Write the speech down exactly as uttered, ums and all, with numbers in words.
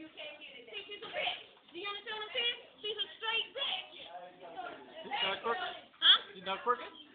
See, she's a bitch. Do you understand what I'm saying? She's a straight bitch. You done crooked? Huh? You done crooked?